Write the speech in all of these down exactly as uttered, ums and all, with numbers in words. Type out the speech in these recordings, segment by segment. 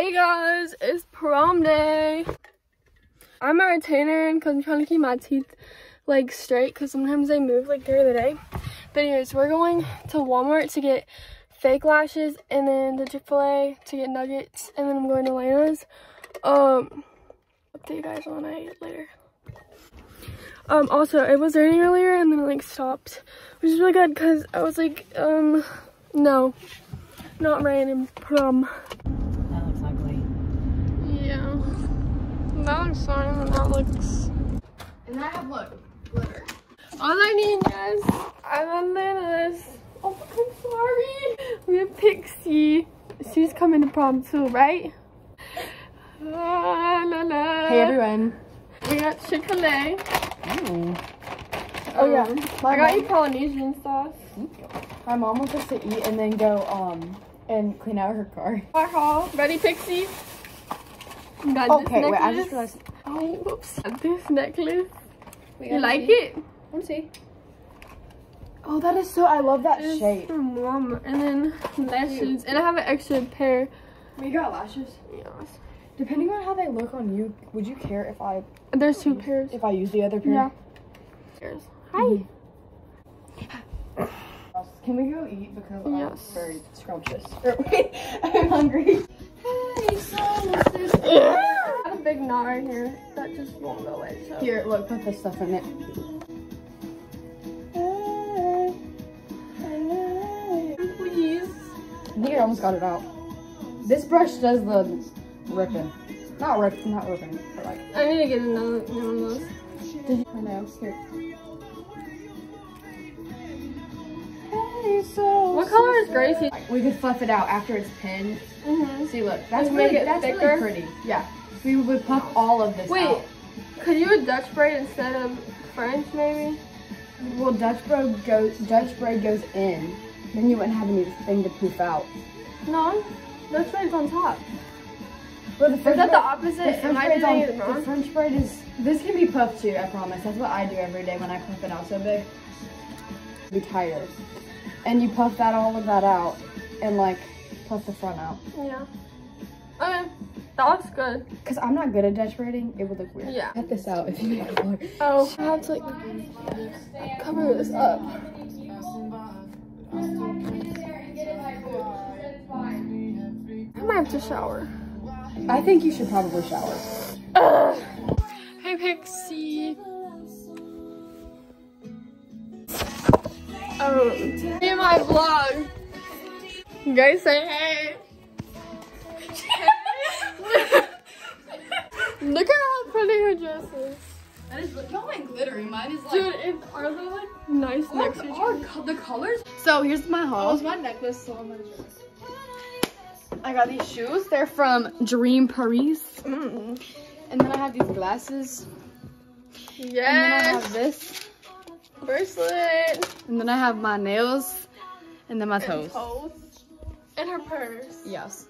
Hey guys, it's prom day. I'm a retainer because I'm trying to keep my teeth like straight because sometimes they move like during the day. But anyways, we're going to Walmart to get fake lashes and then to Chick-fil-A to get nuggets, and then I'm going to Lana's. Um, update you guys on it later. Um, also, it was raining earlier and then it like stopped, which is really good because I was like, um, no, not rain in prom. That looks ugly. Yeah, that looks fine and that looks. And I have, look, glitter. All I need, guys, I'm on Lana's. Oh, I'm sorry. We have Pixie. She's coming to prom too, right? La, la, la. Hey everyone. We got Chick-fil-A. Oh. Oh yeah, My I got mom, you Polynesian sauce. my mom wants us to eat and then go um and clean out her car. Our haul. Ready, Pixie? Got Okay, this necklace. wait, I just realized. Oh, whoops. Got this necklace. We You like it? Let me see. Oh, that is so, I love that It's shape. from Walmart. And then lashes. And I have an extra pair. We got lashes. Yes. Depending on how they look on you, would you care if I There's two pairs. if I use the other pair? Yeah. Cheers. Hi. Mm-hmm. Can we go eat because Yes. I'm very scrumptious? Or, wait, I'm hungry. Hey, so I have a big knot right here that just won't go away. So. Here, look, put this stuff in it. Please. I think I almost got it out. This brush does the ripping. Not rip, not ripping, but like. I need to get another one of those. Did you? I know. Here. Hey, so. What color is Gracie? We could fluff it out after it's pinned. Mm-hmm. See, look, that's Like, really, make it that's thicker? really pretty. Yeah. We would puff all of this Wait, out. could you a Dutch braid instead of French, maybe? Well, Dutch braid goes, Dutch braid goes in. Then you wouldn't have anything to poof out. No, Dutch braid's on top. Well, the Is French that the braid- opposite? The French, Am I braid's doing on, it wrong? the French braid is, this can be puffed too, I promise. That's what I do every day when I puff it out so big. Be tired. And you puff that, all of that out, and like, puff the front out. Yeah. Okay, that looks good. Cause I'm not good at Dutch braiding, it would look weird. Yeah. Cut this out if you make a vlog. Oh, I have to like cover this up. I might have to shower. I think you should probably shower. Ugh. Hey Pixie. Um, in my vlog. You guys say hey. Look at how pretty her dress is. That is not like glittery. Mine is like. Dude, it, are they like nice next to each other? Are the colors? So here's my haul. my necklace, so I'm gonna dress. I got these shoes. They're from Dream Paris. Mm. And then I have these glasses. Yes. And then I have this. Bracelet. And then I have my nails. And then my toes. Toes. And her purse. Yes.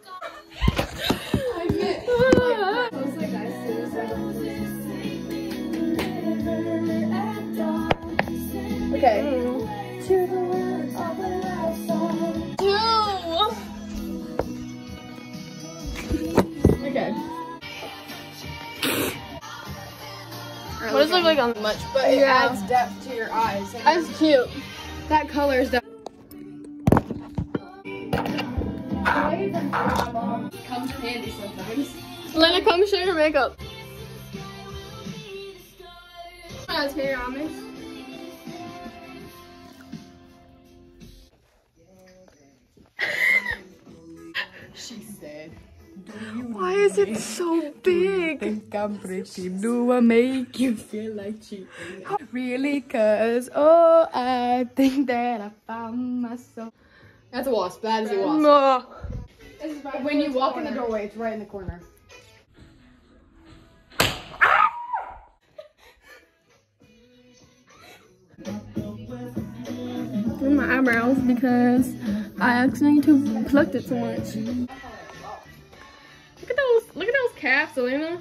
Okay. Mm. Two. Okay. What does it look like on much, but it Yeah. adds depth to your eyes. That's cute. That color is depth. Comes in handy sometimes. Lena, come show your makeup. That's here, Amish. She said, Why is it so big? think I'm pretty? Do I make you feel like cheating? Really? Cause, oh, I think that I found myself. That's a wasp. That is a wasp. No. When you walk in the doorway, it's right in the corner. In my eyebrows because I accidentally too plucked it so much. Look at those, look at those calves, Elena.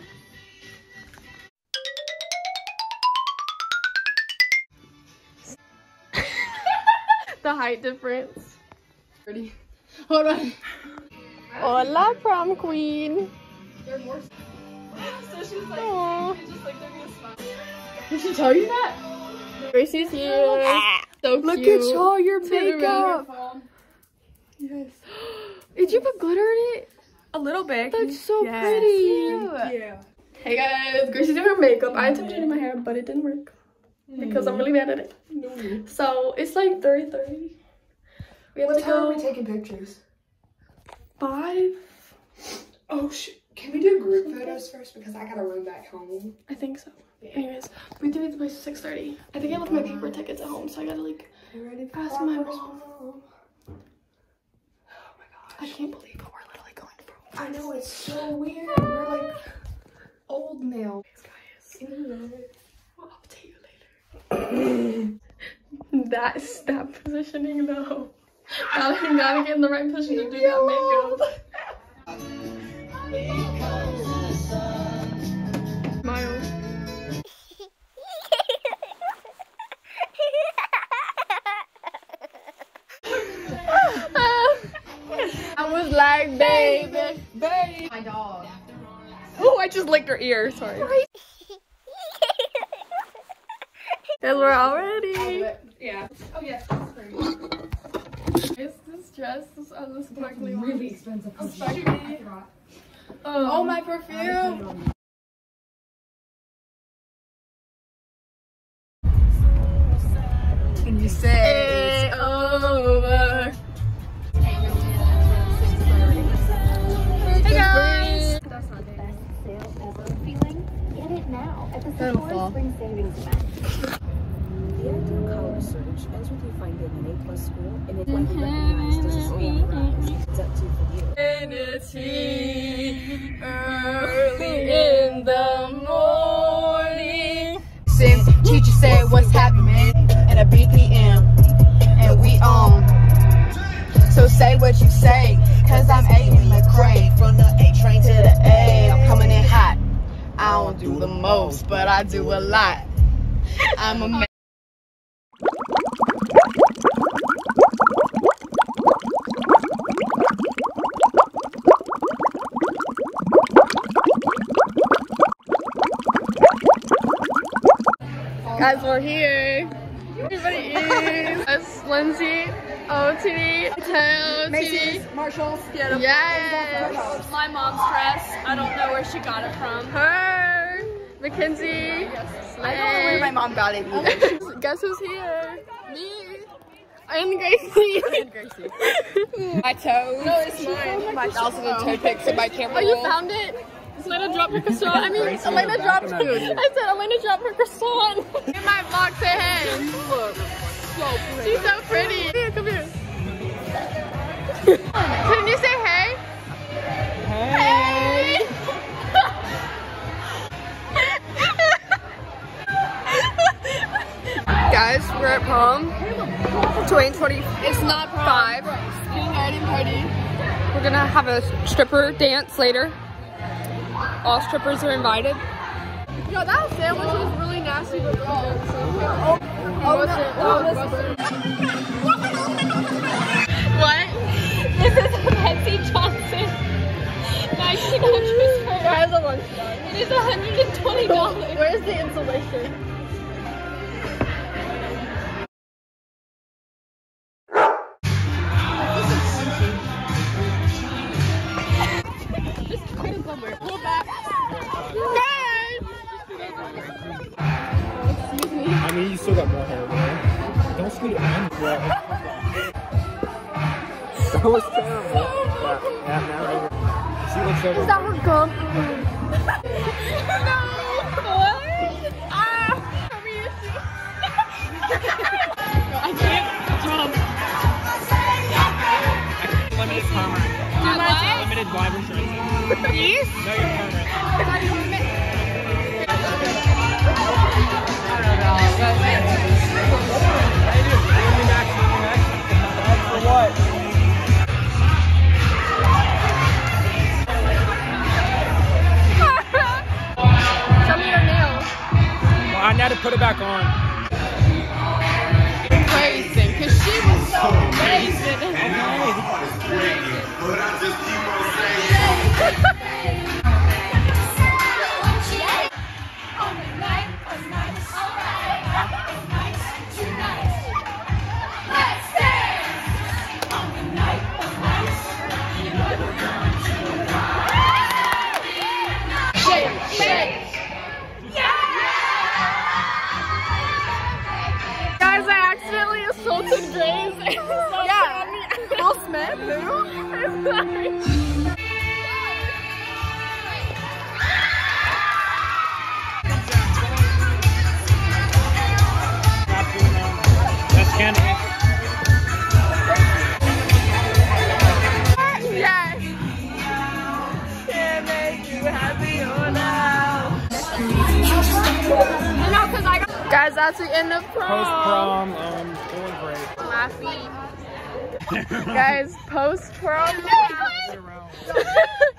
The height difference. Ready? Hold on. Hola, prom queen. They're more. So she's like, aww. Just like they're gonna smile. Did she tell you that? Gracie's here. So Look cute. at all your Turn makeup. around. Yes. Did you put glitter in it? A little bit. That's so Yes. pretty. Yeah. Hey guys, Gracie's doing her makeup. I attempted to do my hair, but it didn't work because I'm really bad at it. No. So it's like three thirty. We have What to time are go we taking pictures? five. Oh sh! Can we do group photos first because I gotta run back home? I think so. Anyways, we have to be at the place at six thirty. I think I left my paper tickets at home, so I gotta like You ready for ask my Papa's mom. home? Oh my gosh! I can't believe it. We're literally going for I know, it's so weird. We're like old now. guys. I'll update you later. That's that positioning though. Gotta, gotta get in the right position to do that makeup. Smile. I was like, baby, baby. My dog. Oh, I just licked her ear. Sorry. Cause we're all ready. Yeah. Oh yeah. Is this dress this other sparkly one? Really expensive. Oh, sparkly. Oh, my perfume. Can you say It's over. Hey guys. That's not it. Sale ever feeling? Get it now at the That'll Sephora fall. Spring Savings Event. The ideal college search ends with you finding an A-plus school and it's widely recognized as a school of rise. It's up to you for you. Infinity early in the morning. Since teacher said what's happening in a B P M and we on. So say what you say, cause I'm A in the crate. From the A train to the A, I'm coming in hot. I don't do the most, but I do a lot. I'm a man. Guys, we're here. Everybody is. That's Lindsay, O T D, Teo, O T D. Marshalls. Yes. My mom's dress. I don't know where she got it from. Her. Mackenzie. I don't know where my mom got it either. Guess who's here? Me. And Gracie. And Gracie. My toes. No, it's mine. My thousand and toe pics in my camera Oh, you roll. found it? Elena dropped her croissant. I mean, Gracie Elena in the dropped. back of that video. I said Elena dropped her croissant. In my box at hand. So pretty. She's so pretty. Come here, come here. Can you say hey? Hey. Guys, we're at prom. twenty twenty. It's not prom. Five. Party, party. We're gonna have a stripper dance later. All strippers are invited. Yo, that sandwich was really nasty, but oh, oh, oh, no. What? This is Betsy Johnson. nineteen hundred for Guys, a lunch bag. It is one hundred twenty dollars. Where's the insulation? I mean, you still got more hair, man. Don't scoot it on. Yeah. That was terrible. Yeah, yeah, now right here. She looks so Is that her gum? No! What? Ah! I can't jump. limited permanent. Limited blind restrictions. These? No, you're permanent. For what? Show me your nails. Well, I had to put it back on. Crazy, because she was so amazing. Okay. That's candy. Yes. Can't make you happy or now. No, cause I got. Guys, that's the end of prom. Post prom, um, doing great. My feet. Guys, post prom.